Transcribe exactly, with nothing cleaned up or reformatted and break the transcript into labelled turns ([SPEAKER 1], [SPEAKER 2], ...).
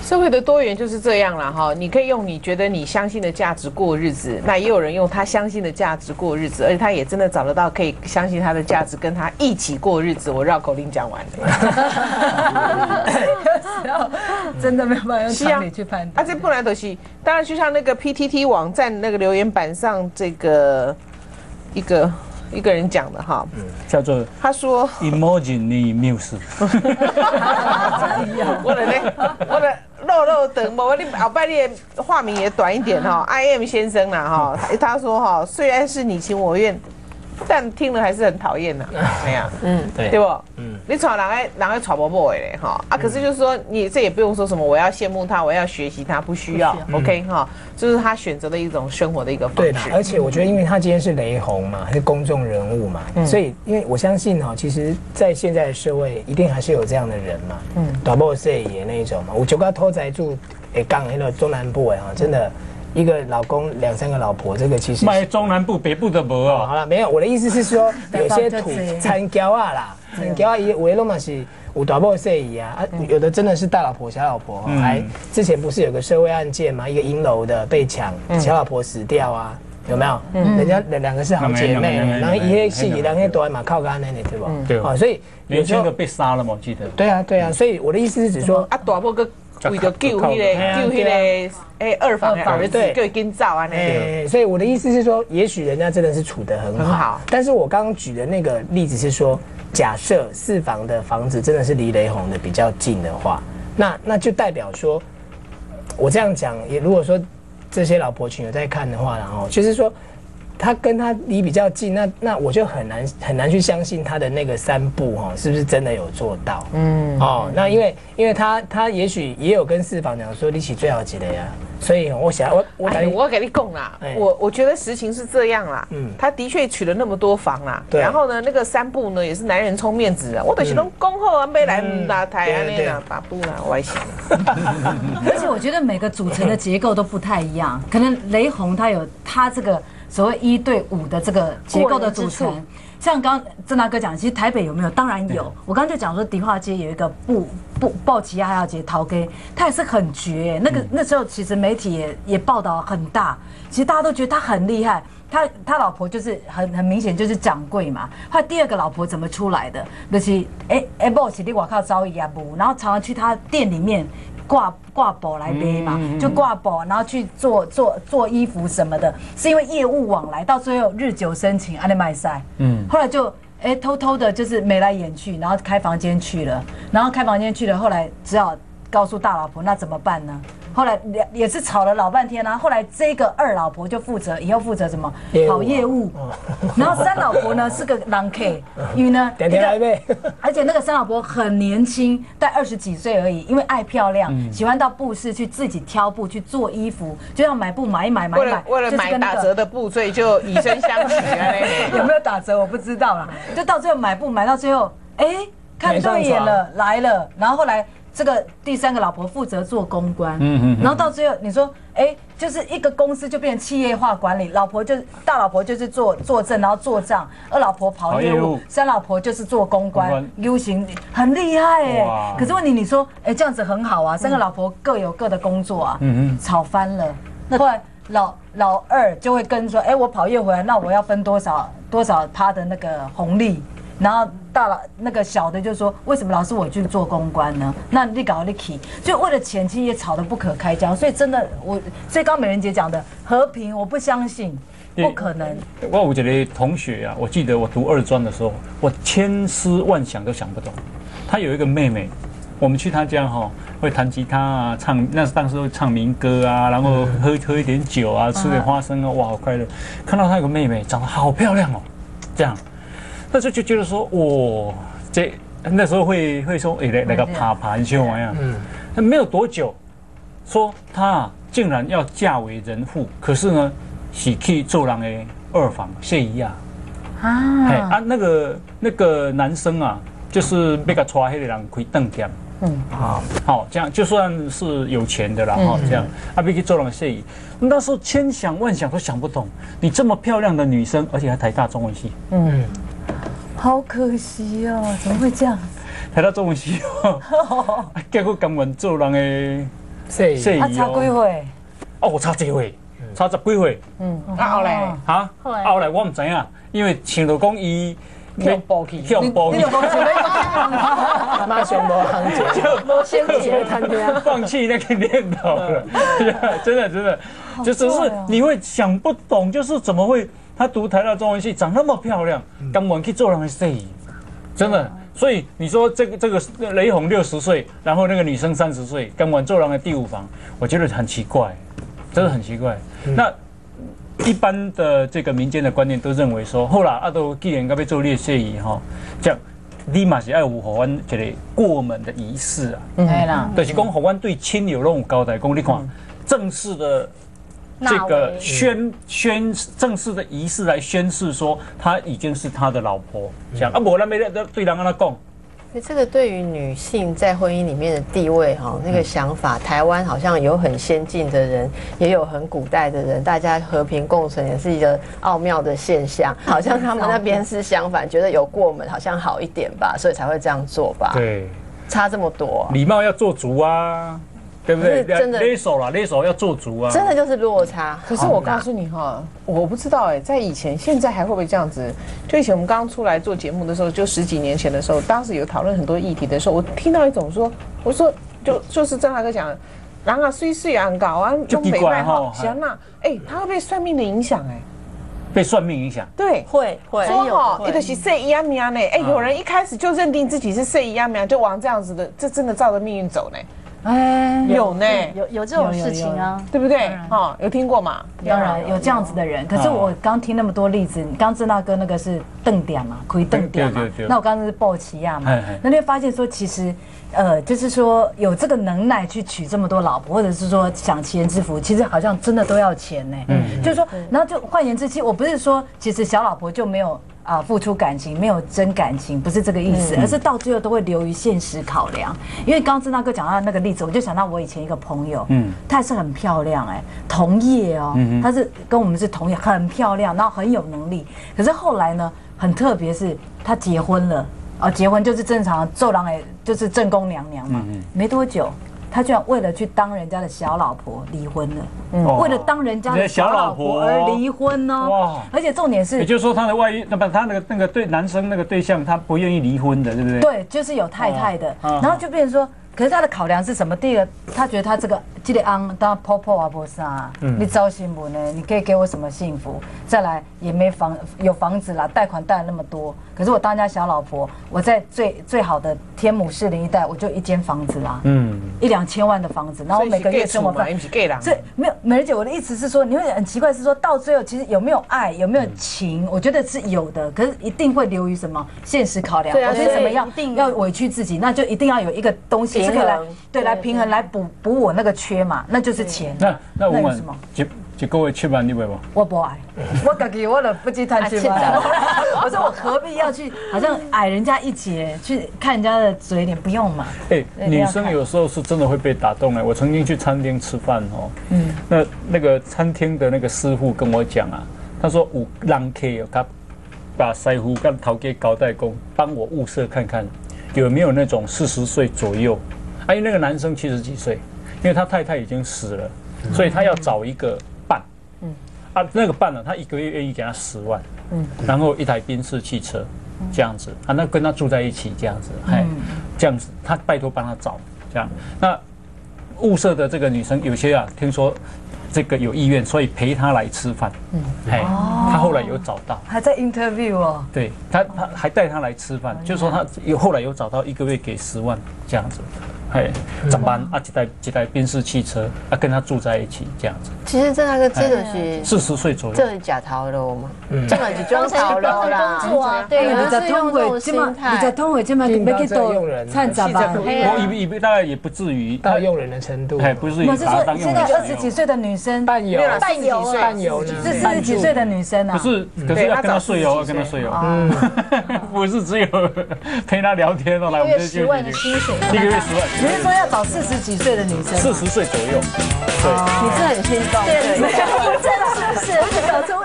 [SPEAKER 1] 社会的多元就是这样了哈，你可以用你觉得你相信的价值过日子，那也有人用他相信的价值过日子，而且他也真的找得到可以相信他的价值跟他一起过日子。我绕口令讲完了，
[SPEAKER 2] 真的没有办法用常理去判断。
[SPEAKER 1] 啊，这不然都是，当然就像那个 P T T 网站那个留言板上这个一个。一个人讲的哈，
[SPEAKER 3] 嗯，叫做
[SPEAKER 1] 他说
[SPEAKER 3] Emoji Muse，
[SPEAKER 1] 我的嘞，我的肉肉等，我你后摆你的化名也短一点哈 ，I M 先生啦哈，他说哈，虽然是你情我愿，但听了还是很讨厌的，哎呀，嗯，对，对不？嗯，你吵人爱人爱吵伯伯嘞哈啊，可是就是说你这也不用说什么，我要羡慕他，我要学习他，不需要 ，OK 哈，就是他选择的一种生活的一个方式。
[SPEAKER 4] 对的，而且我觉得，因为他今天是雷洪嘛，是公众人物嘛，嗯、所以因为我相信哈，其实，在现在的社会，一定还是有这样的人嘛，嗯，大波色也那一种嘛，我就跟他偷宅住，诶，刚那个中南部哎哈，真的。一个老公两三个老婆，这个其实
[SPEAKER 3] 卖中南部北部的没哦。
[SPEAKER 4] 好了，没有，我的意思是说，有些土参交啊啦，参交啊，有的嘛是有大波色仪啊，啊，有的真的是大老婆小老婆，还之前不是有个社会案件嘛，一个银楼的被抢，小老婆死掉啊，有没有？人家两个是好姐妹，然后一些戏里，然后都嘛靠干那里，对不？
[SPEAKER 3] 对。
[SPEAKER 4] 哦，所以
[SPEAKER 3] 年轻的被杀了嘛，我记得。
[SPEAKER 4] 对啊，对啊，所以我的意思是指说，
[SPEAKER 1] 啊，大波个。为了救那个救那个诶二房的儿子，就跟照啊那
[SPEAKER 4] 个。所以我的意思是说，也许人家真的是处得很好，很好。但是我刚刚举的那个例子是说，假设四房的房子真的是离雷洪的比较近的话，那那就代表说，我这样讲也如果说这些老婆群有在看的话，然后就是说。他跟他离比较近，那那我就很难很难去相信他的那个三步哈，是不是真的有做到？嗯，哦，那因为因为他他也许也有跟四房讲说，你起最好记得呀，所以我想我我
[SPEAKER 1] 哎，我给你讲啦，我我觉得实情是这样啦，嗯，他的确娶了那么多房啦，对，然后呢，那个三步呢也是男人充面子啊，我就是拢恭候啊，没来打台啊那啦，把布啦，我想。
[SPEAKER 2] 而且我觉得每个组成的结构都不太一样，可能雷洪他有他这个。所谓一对五的这个结构的组成，像刚刚郑大哥讲，其实台北有没有？当然有。我刚刚就讲说，迪化街有一个布布鲍奇亚亚街陶街，它也是很绝。那个那时候其实媒体也也报道很大，其实大家都觉得他很厉害。他他老婆就是很很明显就是掌柜嘛。后来第二个老婆怎么出来的？就是哎哎，鲍奇你外靠招一啊不，然后常常去他店里面。挂挂布来背嘛，就挂布，然后去做做做衣服什么的，是因为业务往来，到最后日久生情，安尼卖晒，嗯，后来就哎、欸、偷偷的就是眉来眼去，然后开房间去了，然后开房间去了，后来只好告诉大老婆，那怎么办呢？后来也是吵了老半天啊，后来这个二老婆就负责以后负责什么跑业务，然后三老婆呢是个狼 K， 因为呢，而且那个三老婆很年轻，大概二十几岁而已，因为爱漂亮，喜欢到布市去自己挑布去做衣服，就要买布买一买买一买，
[SPEAKER 1] 为了买打折的布，所以就以身相许啊。
[SPEAKER 2] 有没有打折我不知道啦，就到最后买布买到最后，哎，看对眼了来了，然后后来。这个第三个老婆负责做公关，嗯嗯，然后到最后你说，哎，就是一个公司就变成企业化管理，老婆就大老婆就是做做正，然后做账，二老婆跑业务，三老婆就是做公关，U 型很厉害哎。可是问题你说，哎，这样子很好啊，三个老婆各有各的工作啊，嗯嗯，吵翻了。那后来老老二就会跟说，哎，我跑业回来，那我要分多少多少趴的那个红利。然后大了那个小的就说，为什么老是我去做公关呢？那你搞你起，就为了钱，其实也吵得不可开交。所以真的，我所以刚美人姐讲的和平，我不相信，不可能。
[SPEAKER 3] 我有一个同学啊，我记得我读二专的时候，我千思万想都想不懂。他有一个妹妹，我们去他家哈，会弹吉他啊，唱那当时会唱民歌啊，然后喝喝一点酒啊，吃点花生啊，哇，好快乐。看到他有个妹妹长得好漂亮哦，这样。那时候就觉得说，哇，这那时候会会说，哎、欸，那个爬爬，你去玩呀。嗯。那没有多久，说她竟然要嫁为人妇，可是呢，是去做人的二房谢姨啊。啊。哎啊，那个那个男生啊，就是被他抓黑的人开灯店。嗯。好，好，这样就算是有钱的啦，哈、嗯，这样啊，被去做人谢姨。那时候千想万想都想不懂，你这么漂亮的女生，而且还台大中文系。嗯。
[SPEAKER 2] 好可惜哦，怎么会这样？
[SPEAKER 3] 台大中文系哦，结果甘愿做人的
[SPEAKER 4] 岁
[SPEAKER 3] 岁
[SPEAKER 2] 他差几岁？
[SPEAKER 3] 哦，我差几岁？差十几岁。
[SPEAKER 1] 嗯，啊后来
[SPEAKER 3] 哈，后来我唔知影，因为想到讲伊
[SPEAKER 1] 向报去，
[SPEAKER 3] 向报去，
[SPEAKER 4] 马上无行情，无先结谈的，
[SPEAKER 3] 放弃那个念头了。真的真的，就只是你会想不懂，就是怎么会她读台大中文系长那么漂亮，甘愿去做人的司仪，真的。所以你说这个这个雷洪六十岁，然后那个女生三十岁，甘愿做人的第五房，我觉得很奇怪，真的很奇怪。那一般的这个民间的观念都认为说，后来啊都既然要做列谢仪哈，这样你嘛是爱有互阮一个过门的仪式啊，
[SPEAKER 2] 对啦，
[SPEAKER 3] 就是讲互阮对亲友拢有交代，讲你看正式的这个宣宣正式的仪式来宣誓说她已经是他的老婆，这样啊，无咱要对人安怎讲？
[SPEAKER 5] 这个对于女性在婚姻里面的地位哈，那个想法，台湾好像有很先进的人，也有很古代的人，大家和平共存也是一个奥妙的现象。好像他们那边是相反，觉得有过门好像好一点吧，所以才会这样做吧。
[SPEAKER 3] 对，
[SPEAKER 5] 差这么多，
[SPEAKER 3] 礼貌要做足啊，对不对？
[SPEAKER 5] 真的
[SPEAKER 3] 勒手啦，勒手要做足啊。
[SPEAKER 5] 真的就是落差。
[SPEAKER 1] 可是我告诉你哈，我不知道哎，在以前，现在还会不会这样子？就以前我们刚刚出来做节目的时候，就十几年前的时候，当时有讨论很多议题的时候，我听到一种说，我说就就是郑大哥讲，然后岁岁啊搞啊
[SPEAKER 3] 就奇怪哈，
[SPEAKER 1] 行那哎，他会被算命的影响哎。
[SPEAKER 3] 被算命影响，
[SPEAKER 1] 对，
[SPEAKER 5] 会会
[SPEAKER 1] 说哈，一个是岁一样命呢，哎，有人一开始就认定自己是岁一样命，就往这样子的，这真的照着命运走呢。
[SPEAKER 2] 哎，
[SPEAKER 1] 有呢，
[SPEAKER 6] 有有这种事情啊，
[SPEAKER 1] 对不对？哈，有听过吗？
[SPEAKER 2] 当然有这样子的人，可是我刚听那么多例子，你刚郑大哥那个是邓点嘛，可以邓点嘛，那我刚刚是鲍奇亚嘛，那你会发现说其实。呃，就是说有这个能耐去娶这么多老婆，或者是说享其人之福，其实好像真的都要钱呢。嗯，就是说，然后就换言之，其实我不是说其实小老婆就没有啊付出感情，没有真感情，不是这个意思，而是到最后都会流于现实考量。因为刚刚郑大哥讲到那个例子，我就想到我以前一个朋友，嗯，她还是很漂亮哎，同业哦，她是跟我们是同业，很漂亮，然后很有能力。可是后来呢，很特别是她结婚了。哦，结婚就是正常做郎哎，就是正宫娘娘嘛。嗯、没多久，她居然为了去当人家的小老婆离婚了。嗯，为了当人家的小老婆而离婚哦。哇！而且重点是，
[SPEAKER 3] 也就是说，他的外遇，那么他那个那个对男生那个对象，他不愿意离婚的，对不对？
[SPEAKER 2] 对，就是有太太的，哦、然后就变成说。可是他的考量是什么？第一个，他觉得他这个这个昂当婆婆啊不是啊，你招新妇呢，你可以给我什么幸福？再来也没房有房子啦，贷款贷了那么多，可是我当家小老婆，我在最最好的天母士林一带，我就一间房子啦，嗯，一两千万的房子，然后每个月生活费，所以没有美人姐，我的意思是说，你会很奇怪，是说到最后其实有没有爱，有没有情？我觉得是有的，可是一定会流于什么现实考量，我觉得怎么样要委屈自己，那就一定要有一个东西。是可以来对来平衡来补补我那个缺嘛，那就是钱。
[SPEAKER 3] 那那我问，一一个月七万你会不？
[SPEAKER 2] 我不爱，我自己我都不去贪七万。我说我何必要去，好像矮人家一截去看人家的嘴脸，不用嘛。哎，
[SPEAKER 3] 女生有时候是真的会被打动哎。我曾经去餐厅吃饭哦，嗯，那那个餐厅的那个师傅跟我讲啊，他说有人客有他把师傅跟头家交代讲，帮我物色看看。有没有那种四十岁左右？啊，因为那个男生七十几岁，因为他太太已经死了，所以他要找一个伴。嗯，啊，那个伴呢，他一个月愿意给他十万，嗯，然后一台宾士汽车，这样子啊，那跟他住在一起这样子，哎，这样子，他拜托帮他找这样。那物色的这个女生有些啊，听说。这个有意愿，所以陪他来吃饭。嗯，哎，他后来有找到，
[SPEAKER 2] 还在 interview 哦。
[SPEAKER 3] 对他，他还带他来吃饭，就是说他有后来有找到一个月给十万这样子，哎，十万啊，一台一台宾士汽车啊，跟他住在一起这样子。
[SPEAKER 5] 其实这那个真的是
[SPEAKER 3] 四十岁左右，
[SPEAKER 5] 这是假逃楼嘛？这个是装逃楼啦，
[SPEAKER 6] 工作啊，对，
[SPEAKER 5] 有的是用这种心态。
[SPEAKER 2] 你在通会这么没给到参杂吧？
[SPEAKER 3] 我以以大概也不至于
[SPEAKER 4] 到用人的程度，
[SPEAKER 3] 哎，不至于把他当用人。
[SPEAKER 2] 现在二十几岁的女生
[SPEAKER 4] 伴游，
[SPEAKER 6] 伴游，
[SPEAKER 4] 伴游呢？
[SPEAKER 2] 是四十几岁的女生啊？
[SPEAKER 3] 可是可是要跟他睡哦，要跟他睡哦。嗯，不是只有陪他聊天哦，来我们
[SPEAKER 6] 这十万的薪水，
[SPEAKER 3] 一个月十万。
[SPEAKER 2] 你是说要找四十几岁的女生？
[SPEAKER 3] 四十岁左右。对，
[SPEAKER 5] 你是很心动，
[SPEAKER 6] 对，真的是不是？而且找出